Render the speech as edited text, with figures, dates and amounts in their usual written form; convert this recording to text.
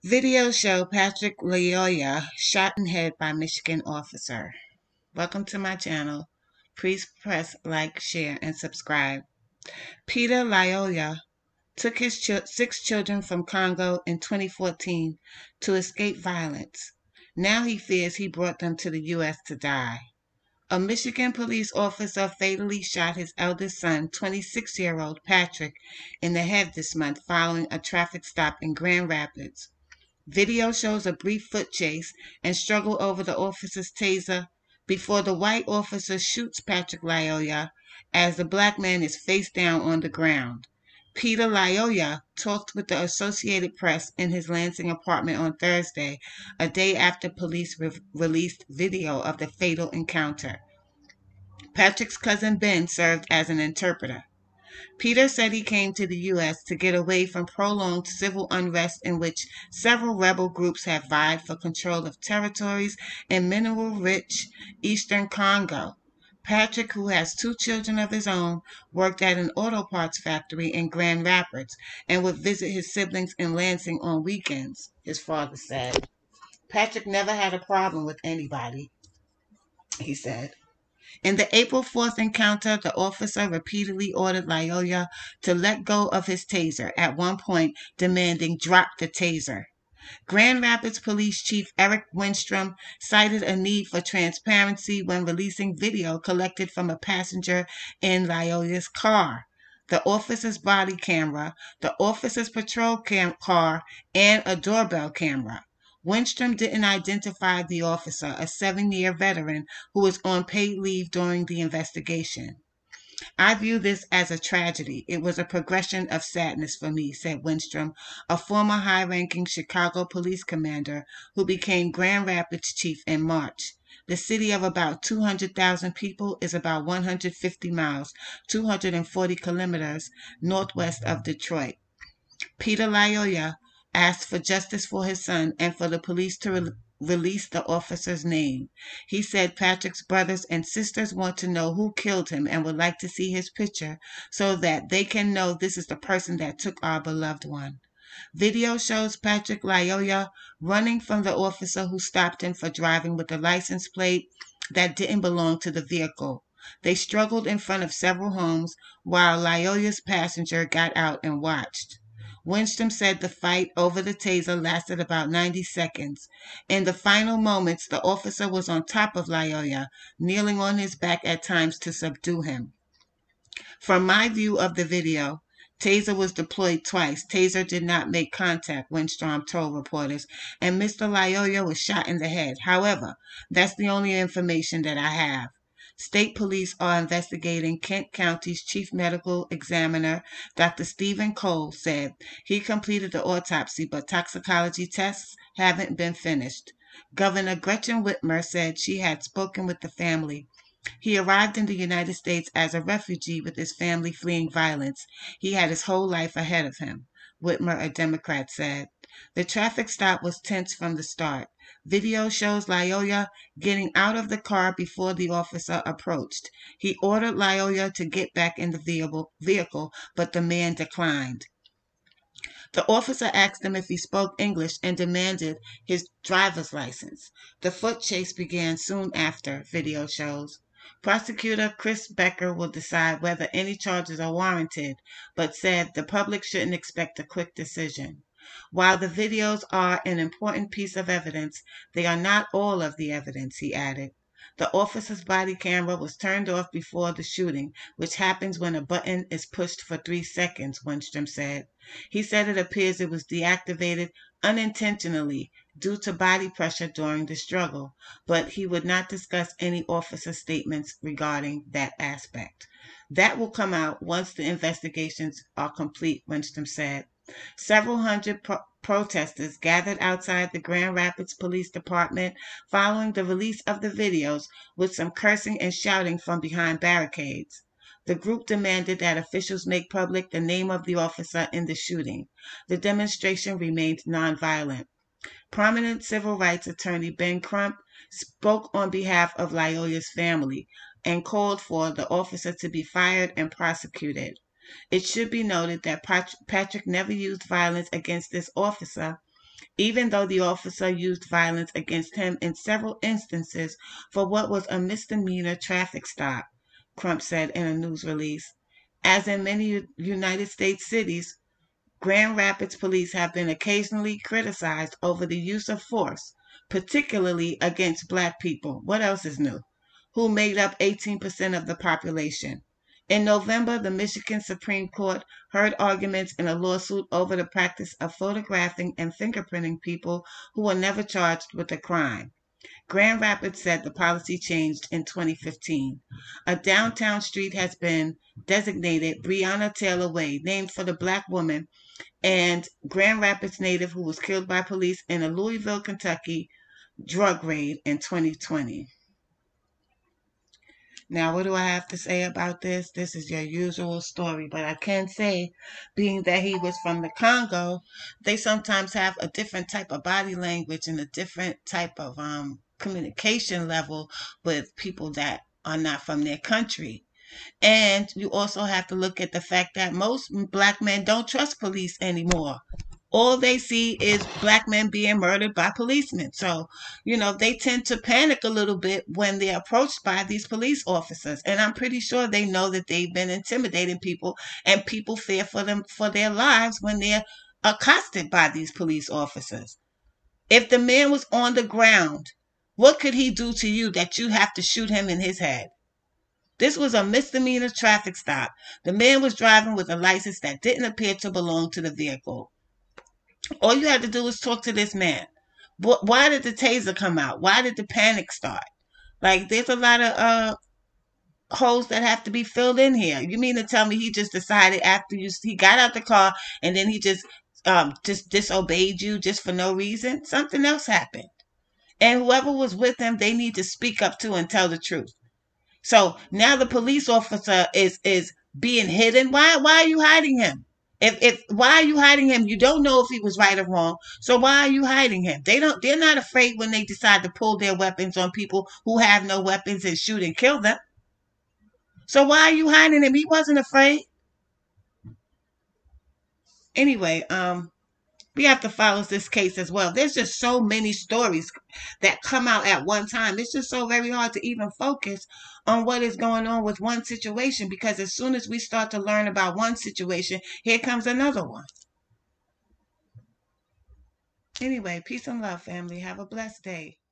Video show Patrick Lyoya shot in head by Michigan officer. Welcome to my channel. Please press like, share, and subscribe. Peter Lyoya took his 6 children from Congo in 2014 to escape violence. Now he fears he brought them to the U.S. to die. A Michigan police officer fatally shot his eldest son, 26-year-old Patrick, in the head this month following a traffic stop in Grand Rapids. Video shows a brief foot chase and struggle over the officer's taser before the white officer shoots Patrick Lyoya as the black man is face down on the ground. Peter Lyoya talked with the Associated Press in his Lansing apartment on Thursday, a day after police released video of the fatal encounter. Patrick's cousin Ben served as an interpreter. Peter said he came to the U.S. to get away from prolonged civil unrest in which several rebel groups have vied for control of territories in mineral-rich eastern Congo. Patrick, who has 2 children of his own, worked at an auto parts factory in Grand Rapids and would visit his siblings in Lansing on weekends, his father said. Patrick never had a problem with anybody, he said. In the April 4th encounter, the officer repeatedly ordered Lyoya to let go of his taser, at one point demanding drop the taser. Grand Rapids Police Chief Eric Winstrom cited a need for transparency when releasing video collected from a passenger in Lyoya's car, the officer's body camera, the officer's patrol car, and a doorbell camera. Winstrom didn't identify the officer, a 7-year veteran who was on paid leave during the investigation. I view this as a tragedy. It was a progression of sadness for me, said Winstrom, a former high-ranking Chicago police commander who became Grand Rapids chief in March. The city of about 200,000 people is about 150 miles, 240 kilometers northwest of Detroit. Peter Lyoya asked for justice for his son and for the police to release the officer's name. He said Patrick's brothers and sisters want to know who killed him and would like to see his picture so that they can know this is the person that took our beloved one. Video shows Patrick Lyoya running from the officer who stopped him for driving with a license plate that didn't belong to the vehicle. They struggled in front of several homes while Lyoya's passenger got out and watched. Winstrom said the fight over the taser lasted about 90 seconds. In the final moments, the officer was on top of Lyoya, kneeling on his back at times to subdue him. From my view of the video, taser was deployed twice. Taser did not make contact, Winstrom told reporters, and Mr. Lyoya was shot in the head. However, that's the only information that I have. State police are investigating. Kent County's chief medical examiner, Dr. Stephen Cole, said he completed the autopsy, but toxicology tests haven't been finished. Governor Gretchen Whitmer said she had spoken with the family. He arrived in the United States as a refugee with his family fleeing violence. He had his whole life ahead of him, Whitmer, a Democrat, said. The traffic stop was tense from the start. Video shows Lyoya getting out of the car before the officer approached. He ordered Lyoya to get back in the vehicle, but the man declined. The officer asked him if he spoke English and demanded his driver's license. The foot chase began soon after, video shows. Prosecutor Chris Becker will decide whether any charges are warranted, but said the public shouldn't expect a quick decision. While the videos are an important piece of evidence, they are not all of the evidence, he added. The officer's body camera was turned off before the shooting, which happens when a button is pushed for 3 seconds, Winstrom said. He said it appears it was deactivated unintentionally due to body pressure during the struggle, but he would not discuss any officer statements regarding that aspect. That will come out once the investigations are complete, Winstrom said. Several hundred protesters gathered outside the Grand Rapids Police Department following the release of the videos, with some cursing and shouting from behind barricades. The group demanded that officials make public the name of the officer in the shooting. The demonstration remained nonviolent. Prominent civil rights attorney Ben Crump spoke on behalf of Lyoya's family and called for the officer to be fired and prosecuted. It should be noted that Patrick never used violence against this officer even though the officer used violence against him in several instances for what was a misdemeanor traffic stop, Crump said in a news release. As in many United States cities, Grand Rapids police have been occasionally criticized over the use of force, particularly against black people. What else is new? Who made up 18% of the population. In November, the Michigan Supreme Court heard arguments in a lawsuit over the practice of photographing and fingerprinting people who were never charged with a crime. Grand Rapids said the policy changed in 2015. A downtown street has been designated Breonna Taylor Way, named for the black woman and Grand Rapids native who was killed by police in a Louisville, Kentucky drug raid in 2020. Now, what do I have to say about this? This is your usual story, but I can say, being that he was from the Congo, they sometimes have a different type of body language and a different type of communication level with people that are not from their country. And you also have to look at the fact that most black men don't trust police anymore. All they see is black men being murdered by policemen. So, they tend to panic a little bit when they're approached by these police officers. And I'm pretty sure they know that they've been intimidating people and people fear for them for their lives when they're accosted by these police officers. If the man was on the ground, what could he do to you that you have to shoot him in his head? This was a misdemeanor traffic stop. The man was driving with a license that didn't appear to belong to the vehicle. All you had to do was talk to this man. Why did the taser come out? Why did the panic start? Like, there's a lot of holes that have to be filled in here. You mean to tell me he just decided after he got out the car and then he just disobeyed you just for no reason? Something else happened. And whoever was with him, they need to speak up too and tell the truth. So now the police officer is being hidden. Why are you hiding him? If why are you hiding him? You don't know if he was right or wrong. So why are you hiding him? They're not afraid when they decide to pull their weapons on people who have no weapons and shoot and kill them. So why are you hiding him? He wasn't afraid. Anyway, we have to follow this case as well. There's just so many stories that come out at one time. It's just so very hard to even focus on what is going on with one situation, because as soon as we start to learn about one situation, here comes another one. Anyway, peace and love, family. Have a blessed day.